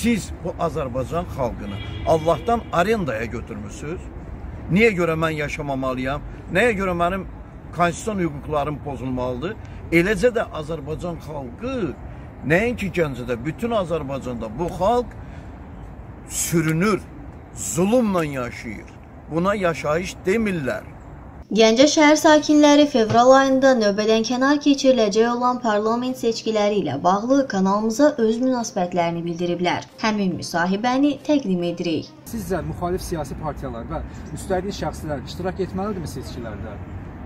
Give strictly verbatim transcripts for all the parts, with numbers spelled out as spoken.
siz bu Azərbaycan xalqını Allahdan arendaya götürmüsünüz? Niyə görə mən yaşamamalıyam? Nəyə görə mənim konstitusiyon hüquqlarım pozulmalıdır? Eləcə də Azərbaycan xalqı, nəinki Gəncədə, bütün Azərbaycanda bu xalq sürünür, zulümlə yaşayır. Buna yaşayış demirlər. Gəncə şəhər sakinləri fevral ayında növbədən kənar keçiriləcək olan parlament seçkiləri ilə bağlı kanalımıza öz münasibətlərini bildiriblər. Həmin müsahibəni təqdim edirik. Sizcə müxalif siyasi partiyalar və müstəqil şəxslər iştirak etməlidirmi seçkilərdə?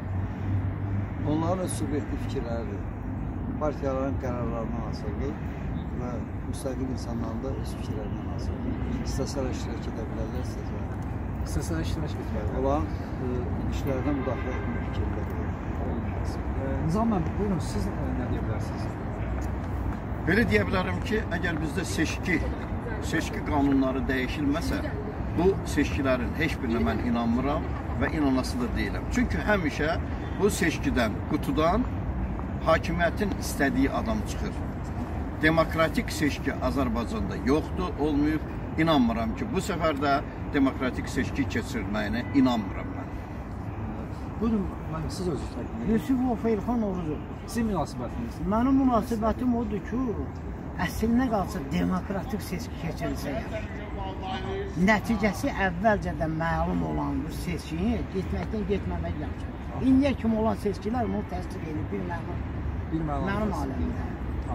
Onların subyektiv fikirləridir. Partiyaların qərarlarından asılıdır və müstəqil insanların da öz fikirlərindən asılıdır. İstəsələr iştirak edə bilərlər, istəsələr. İstəsələr iştirak etməlidir. Olan işlərdən müdaxilə etmək fikirləri olmaz. Nizam müəllim, buyurun, siz nə deyə bilərsiniz? Belə deyə bilərəm ki, əgər bizdə seçki, seçki qanunları dəyişilməsə, bu seçkilərin heç birinə mən inanmıram və inanası da deyiləm. Çünki həmişə bu seçkidən, qutudan hakimiyyətin istədiyi adam çıxır. Demokratik seçki Azərbaycanda yoxdur, olmayıb. İnanmıram ki, bu səfər də demokratik seçki keçirilməyinə inanmıram mən. Buyurun, mənim siz özünüz təqdim edin. Yusuf Xeyirxan Oğuzov. Sizin münasibətiniz? Mənim münasibətim odur ki, əslinə qalsa demokratik seçki keçirilsə, nəticəsi əvvəlcədən məlum olan bu seçkini getməkdən getməmək yaxşı. İndiyə kimi olan seçkilər bunu təsdiq edir, bir mənim, mənim aləmdə.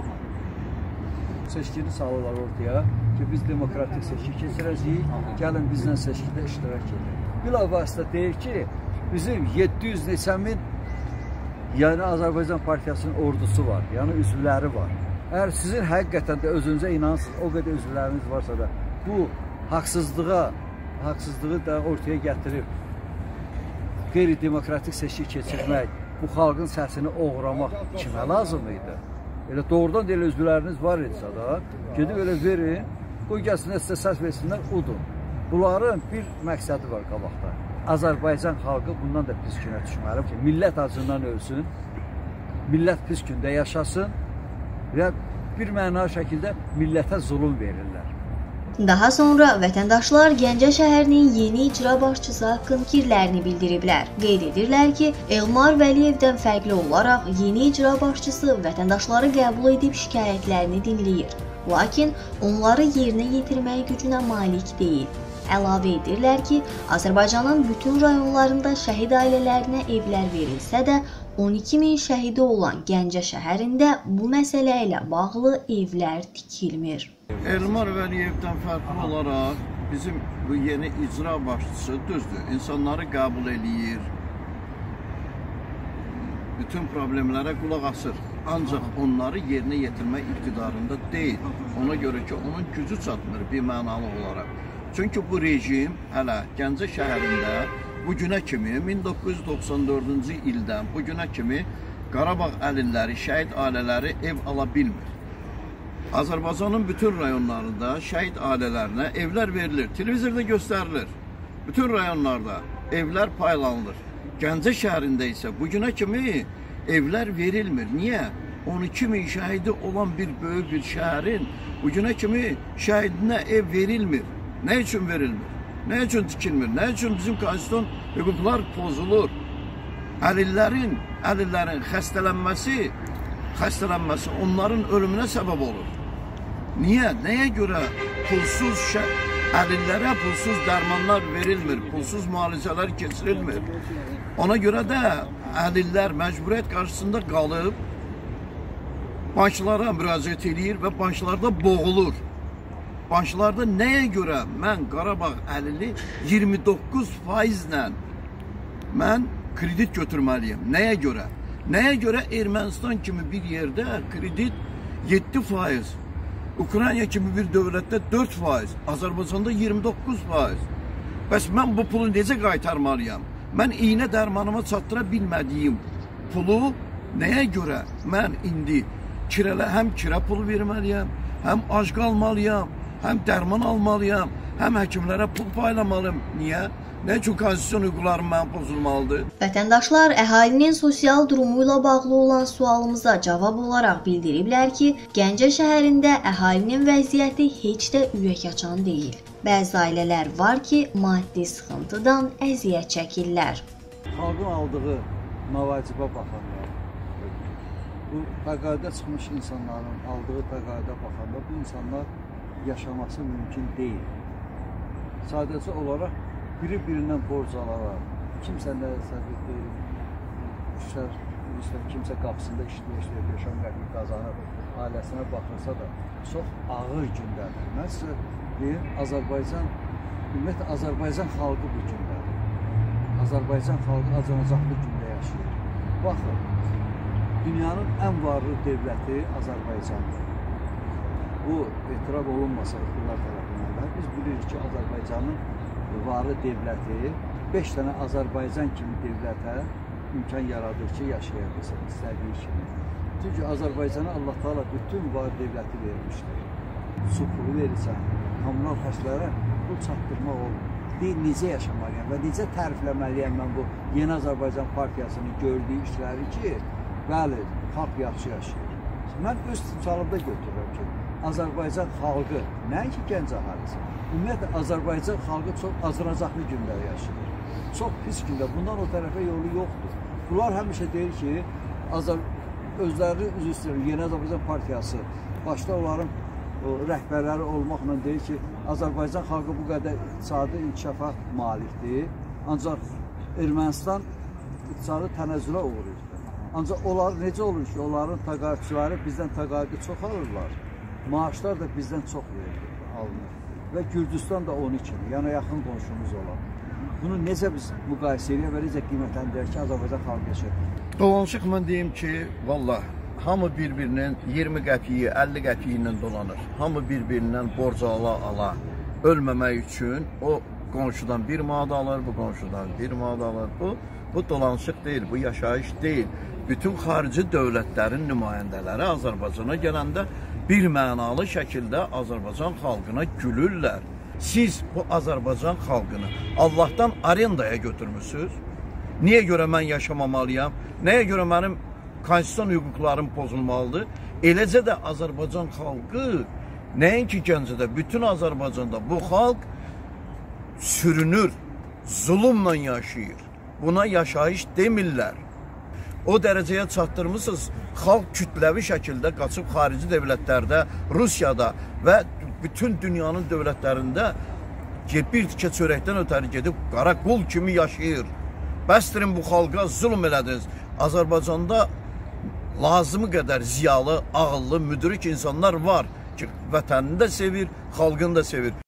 Seçkini salırlar ortaya ki, biz demokratik seçki keçirəcəyik, gəlin bizlə seçkidə iştirak edir. Bilavasitə deyir ki, bizim yeddi yüz neçə min yəni Azərbaycan Partiyasının ordusu var, yəni üzvləri var. Əgər sizin həqiqətən də özünüzə inansınız, o qədər üzvləriniz varsa da bu haqsızlığa, haqsızlığı da ortaya gətirib qeyri-demokratik seçki keçirmək, bu xalqın səsini oğramaq kimə lazım idi? Elə doğrudan da elə üzvləriniz var edirsə da, gedib elə verin, qoy gəlsinlər, sizə səs versinlər, udun. Bunların bir məqsədi var qabaqda. Azərbaycan xalqı bundan da pis günə düşməli ki, millət acından ölsün, millət pis gündə yaşasın və bir mənalı şəkildə millətə zulüm verirlər. Daha sonra vətəndaşlar Gəncə şəhərinin yeni icra başçısı haqqında fikirlərini bildiriblər. Qeyd edirlər ki, Elmar Vəliyevdən fərqli olaraq yeni icra başçısı vətəndaşları qəbul edib şikayətlərini dinləyir. Lakin onları yerinə yetirmək gücünə malik deyil. Əlavə edirlər ki, Azərbaycanın bütün rayonlarında şəhid ailələrinə evlər verilsə də, on iki min şəhidi olan Gəncə şəhərində bu məsələ ilə bağlı evlər tikilmir. Elmar Vəliyevdən fərqli olaraq bizim bu yeni icra başçısı düzdür, insanları qəbul eləyir, bütün problemlərə qulaq asır, ancaq onları yerinə yetirmək iqtidarında deyil. Ona görə ki, onun gücü çatmır bir mənalı olaraq. Çünki bu rejim hələ Gəncə şəhərində bu günə kimi, min doqquz yüz doxsan dördüncü ildən bu günə kimi Qarabağ əlilləri, şəhid ailələri ev ala bilmir. Azərbaycanın bütün rayonlarında şəhid ailələrinə evlər verilir, televizorda göstərilir. Bütün rayonlarda evlər paylanılır. Gəncə şəhərində isə bu günə kimi evlər verilmir. Niyə? on iki min şəhidi olan bir böyük bir şəhərin bu günə kimi şəhidinə ev verilmir. Nə üçün verilmir? Nə üçün tikilmir? Nə üçün bizim konstitusiyon hüquqlar pozulur? Əlillərin, əlillərin xəstələnməsi, xəstələnməsi onların ölümünə səbəb olur. Niyə? Nəyə görə pulsuz əlillərə pulsuz dərmanlar verilmir, pulsuz müalicələr keçirilmir? Ona görə də əlillər məcburiyyət qarşısında qalıb, banklara müraciət edir və banklarda boğulur. Banklarda nəyə görə mən Qarabağ əlili iyirmi doqquz faizlə mən kredit götürməliyim? Nəyə görə? Nəyə görə Ermənistan kimi bir yerdə kredit yeddi faiz, Ukrayna kimi bir dövlətdə dörd faiz, Azərbaycanda iyirmi doqquz faiz. Bəs mən bu pulu necə qaytarmalıyam? Mən iynə dərmanıma çatdıra bilmədiyim pulu nəyə görə mən indi kirələ, həm kirə pulu verməliyəm, həm ac qalmalıyam, həm dərman almalıyam, həm həkimlərə pul paylamalıyım. Niyə? Nə üçün konstitusiyon hüquqlarım mənim pozulmalıdır? Vətəndaşlar əhalinin sosial durumu ilə bağlı olan sualımıza cavab olaraq bildiriblər ki, Gəncə şəhərində əhalinin vəziyyəti heç də ürək açan deyil. Bəzi ailələr var ki, maddi sıxıntıdan əziyyət çəkirlər. Xalqın aldığı mavacibə baxanda, bu təqaüdə çıxmış insanların aldığı təqaüdə baxanda bu insanlar yaşaması mümkün deyil. Sadəcə olaraq biri-birindən borc alaraq, kimsə nə səbəb deyil, işlər, kimsə qapısında işləyir, beş on qəpik qazanır, ailəsinə baxırsa da çox ağır gündədir. Mən sizə deyim, Azərbaycan, ümumiyyətlə Azərbaycan xalqı bu gündədir. Azərbaycan xalqı acınacaqlı gündə yaşayır. Baxın, dünyanın ən varlı devləti Azərbaycandır. Bu, etiraf olunmasa iqtidar tərəfindən, biz bilirik ki, Azərbaycanın varlı devləti beş dənə Azərbaycan kimi devlətə imkan yaradır ki, yaşayabilsin, istədiyi kimi. Çünki Azərbaycana Allah Taala bütün var devləti vermişdir. Su pulu verirsən, kommunal xərclərə pul çatdırmaq olur. Deyil, necə yaşamalıyam və necə tərifləməliyəm mən bu Yeni Azərbaycan Partiyasının gördüyü işləri ki, bəli, xalq yaxşı yaşayır. Mən öz timsalımda götürürəm ki, Azərbaycan xalqı, nəinki gənc əhalisi, ümumiyyətlə Azərbaycan xalqı çox acınacaqlı gündə yaşayır. Çox pis gündə, bundan o tərəfə yolu yoxdur. Bunlar həmişə deyir ki, Azər özləri üzr istəyir, Yeni Azərbaycan Partiyası, başda onların o, rəhbərləri olmaqla deyir ki, Azərbaycan xalqı bu qədər iqtisadi inkişafa malikdir, ancaq Ermənistan iqtisadi tənəzzülə uğrayır. Ancaq onlar necə olur ki, onların təqaüdçüləri bizdən təqaüdü çox alırlar. Maaşlar da bizdən çox alınır. Və Gürcüstan da onun kimi, yəni yaxın qonşumuz olan. Bunu necə biz müqayisə edirik və necə qiymətləndirir ki, Azərbaycan xalqı yaşayır? Dolanışıq mən deyim ki, valla, hamı bir-birinin iyirmi qəpiyi, əlli qəpiyi ilə dolanır. Hamı bir-birindən borc ala-ala ölməmək üçün o qonşudan bir manat alır, bu qonşudan bir manat alır. Bu, bu dolanışıq deyil, bu yaşayış deyil. Bütün xarici dövlətlərin nümayəndələri Azərbaycana gələndə bir mənalı şəkildə Azərbaycan xalqına gülürlər. Siz bu Azərbaycan xalqını Allahdan arendaya götürmüsünüz. Niyə görə mən yaşamamalıyam? Nəyə görə mənim konstitusiyon hüquqlarım pozulmalıdır? Eləcə də Azərbaycan xalqı, nəinki Gəncədə, bütün Azərbaycanda bu xalq sürünür, zulümlə yaşayır. Buna yaşayış demirlər. O dərəcəyə çatdırmışsınız, xalq kütləvi şəkildə qaçıb xarici dövlətlərdə, Rusiyada və bütün dünyanın dövlətlərində bir tikə çörəkdən ötəri gedib qara qul kimi yaşayır. Bəsdirin bu xalqa zulm elədiniz. Azərbaycanda lazımı qədər ziyalı, ağıllı, müdrik insanlar var ki, vətənini də sevir, xalqını da sevir.